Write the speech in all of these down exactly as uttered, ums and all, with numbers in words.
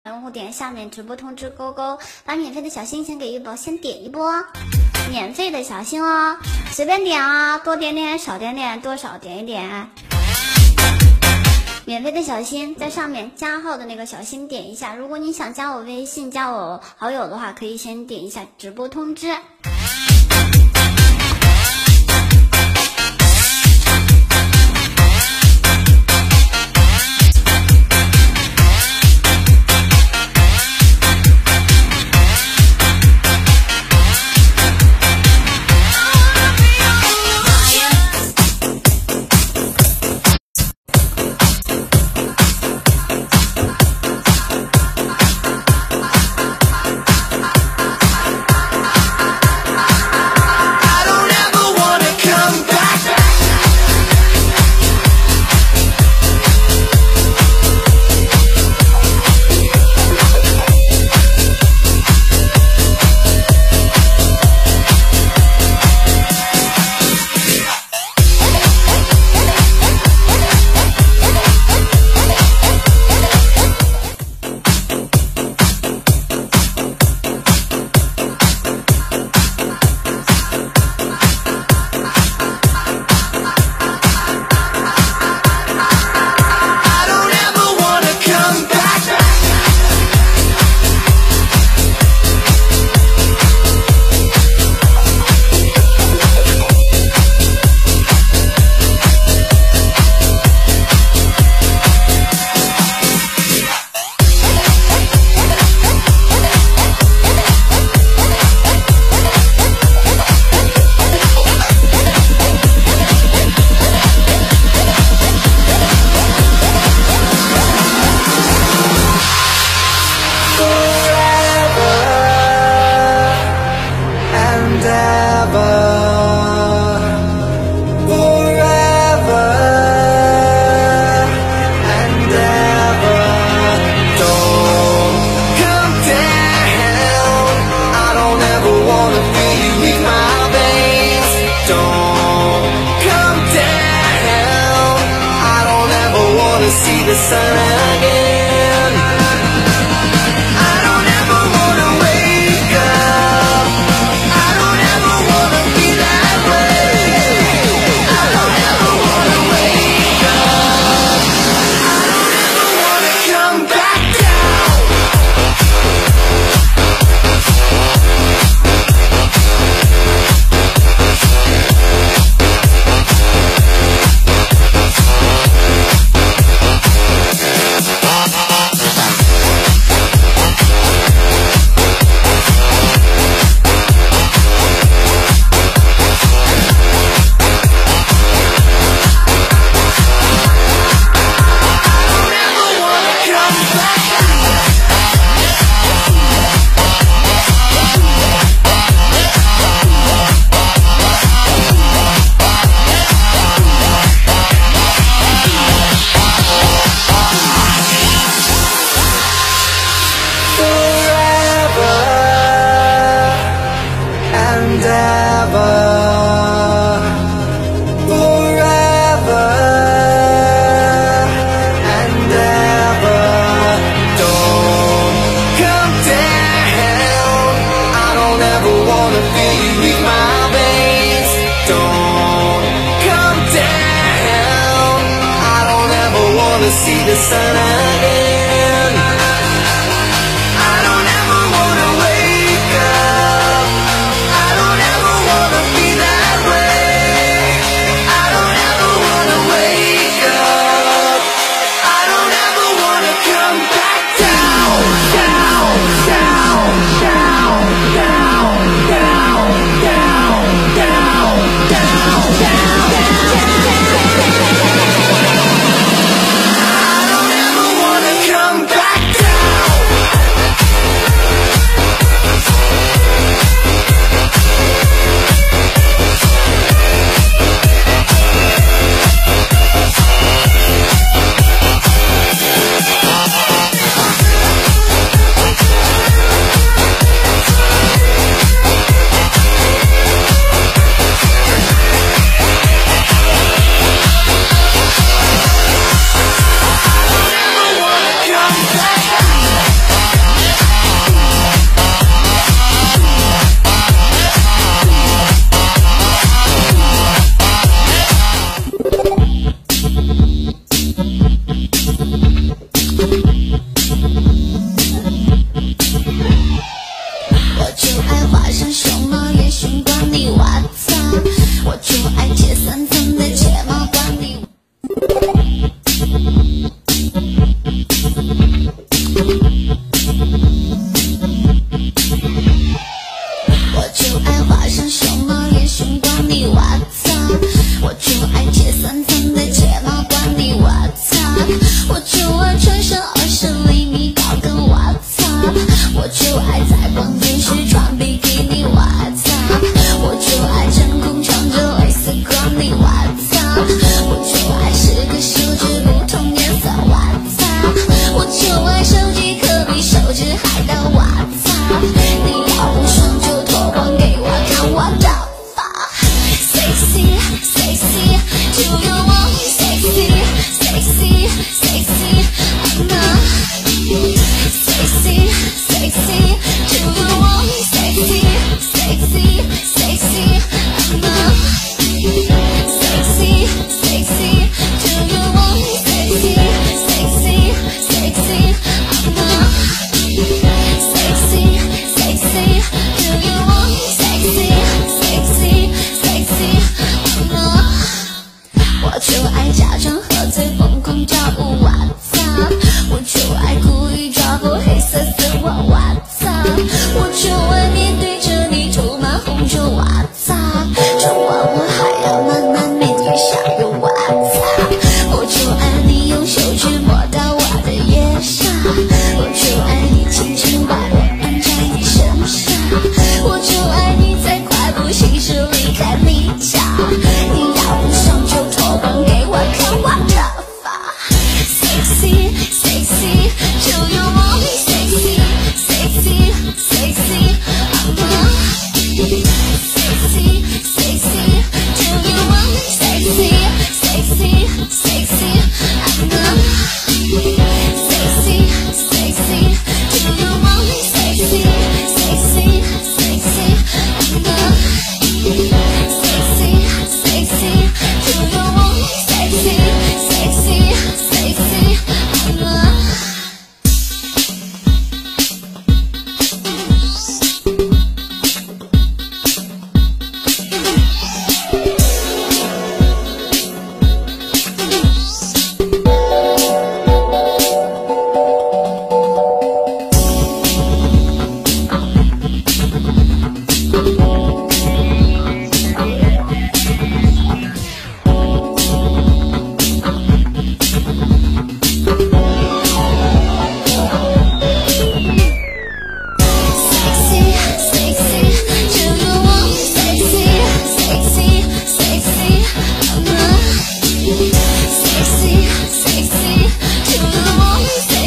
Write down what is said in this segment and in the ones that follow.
用户点下面直播通知勾勾，把免费的小心先给玉宝先点一波，免费的小心哦，随便点啊，多点点少点点，多少点一点。免费的小心在上面加号的那个小心点一下，如果你想加我微信加我好友的话，可以先点一下直播通知。 See the sun again. I don't ever wanna wake up. I don't ever wanna be that way. I don't ever wanna wake up. I don't ever wanna come back down. See the sun again. I don't ever wanna wake up. I don't ever wanna be that way. I don't ever wanna wake up. I don't ever wanna come back down, down, down, down, down, down, down, down, down, down, down. I don't ever wanna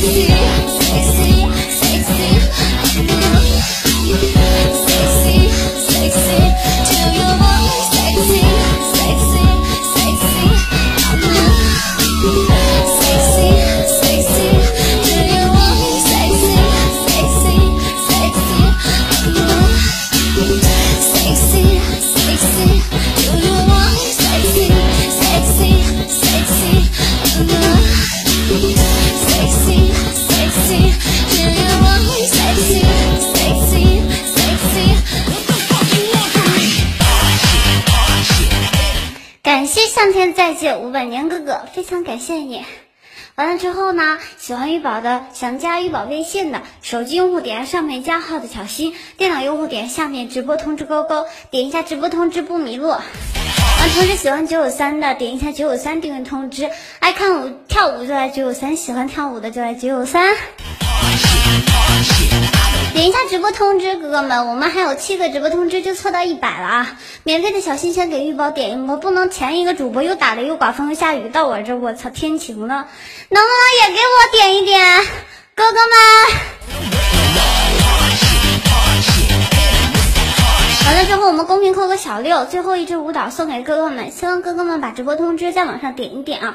感谢向天再借五百年哥哥，非常感谢你。完了之后呢，喜欢玉宝的，想加玉宝微信的，手机用户点上面加号的小心，电脑用户点下面直播通知勾勾，点一下直播通知不迷路。啊，同时喜欢九九三的，点一下九九三订阅通知，爱看舞跳舞就来九九三，喜欢跳舞的就来九九三。点一下直播通知，哥哥们，我们还有七个直播通知就凑到一百了啊！免费的小心先给玉宝点一波，不能前一个主播又打雷又刮风又下雨，到我这我操天晴了，能不能也给我点一点，哥哥们？完了之后，我们公屏扣个小六，最后一支舞蹈送给哥哥们，希望哥哥们把直播通知在网上点一点啊！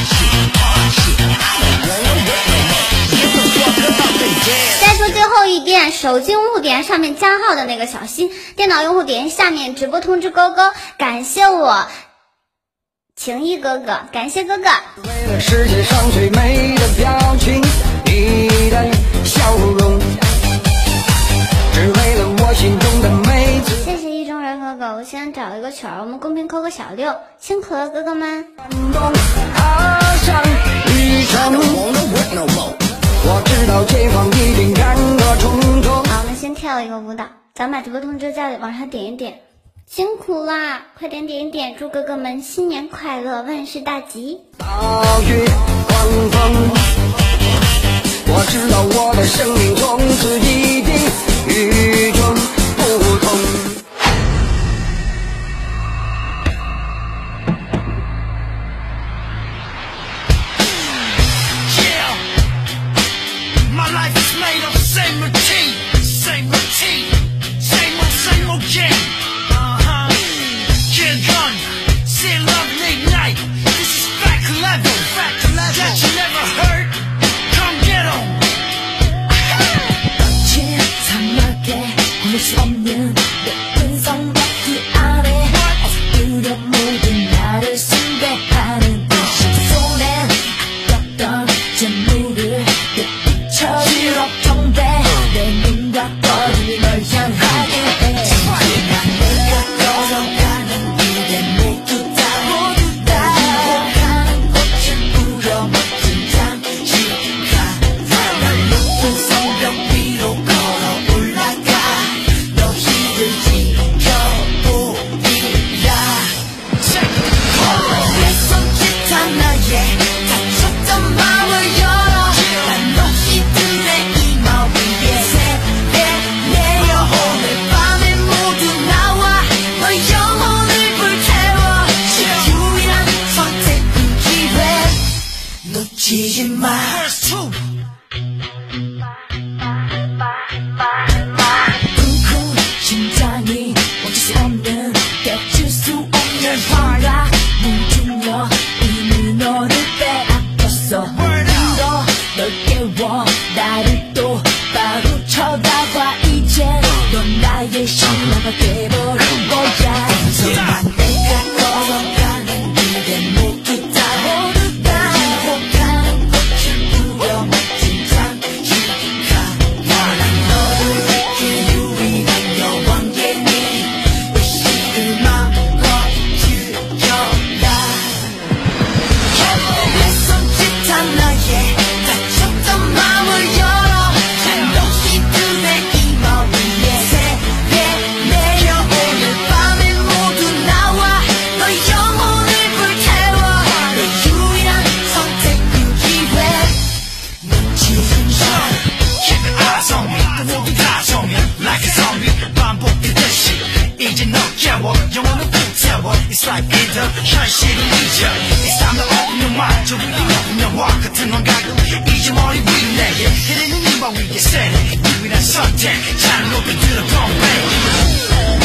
再说最后一遍，手机用户点上面加号的那个小心，电脑用户点下面直播通知勾勾，感谢我情谊哥哥，感谢哥哥。 为了世界上最美的表情，你的笑容，只为了我心中的妹子。 谢谢意中人哥哥，我先找一个曲儿，我们公屏扣个小六，辛苦了哥哥们。 踏上旅程，我知道前方一定坎坷重重。 好，我们先跳一个舞蹈，咱把直播通知在网上点一点，辛苦啦，快点点一点，祝哥哥们新年快乐，万事大吉。 暴雨狂风，我知道我的生命从此一定与众不同。 My life is made of same routine, same routine, same old, same old game. Uh-huh. Kill gun, see love ignite. This is fact level, fact level that you never heard. Come get 'em. 거친 사막에 할 수 없는 내 근성 그 안에 어두려 모든 나를 숭배하는 의식 손에 아꼈던 재물을 처리로 정배 내 눈과 떠를 널 향하게 해. 난 내가 걸어가는 길에 모두 다 모두 다 행복하는 꽃을 뿌려 멋진 장식가. 난 높은 성벽 위로 걸어 올라가 너희를 지켜보리라. 내 손짓 하나에 다쳤던 마음을 열어. 난 너희들의 이마 위에 세배내어. 오늘 밤에 모두 나와 너 영혼을 불태워. 유일한 선택은 기회 놓치지 마. Verse two. 쿵쿵 심장이 멈출 수 없는 깨칠 수 없는 화가 뭉뚱여 이미 너를 빼앗겼어. 울어 널 깨워 나를 또 바로 쳐다봐. 이제 넌 나의 신화가 돼버린 거야. 난 내가 걸어가는 길에 모두 다 모두 다 행복하는 꽃을 뿌려 멋진 장식가. 난 너를 지킬 유일한 여왕이니 의식을 마음껏 즐겨라. 내 손짓 하나에 다쳤던 마음을 열어. 난 너희들의 이마 위에 세배내어. 오늘 밤에 모두 나와 너 영혼을 불태워. 내 유일한 선택은 기회 놓치지 마. Keep your eyes on me, 또 모두 다 정해. Like a zombie, 반복되듯이 이제 너 깨워 영혼을 불태워. 어려워 It's like either 현실을 잊어 It's time to open your mind 저 위에 높은 영화 같은 환각을 이제 머리 위로 내게 흐르는 이마 위에 세네 유일한 선택 잘 높이 들어 Don't break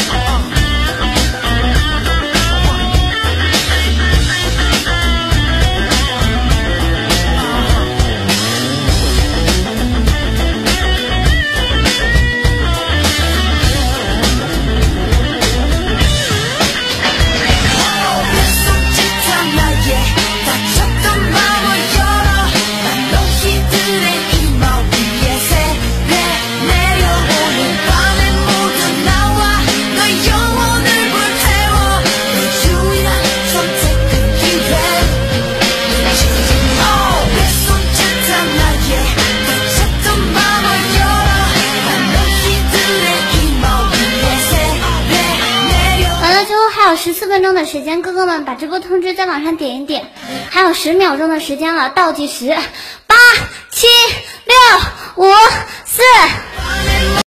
十四分钟的时间，哥哥们把直播通知在网上点一点，还有十秒钟的时间了，倒计时，八、七、六、五、四。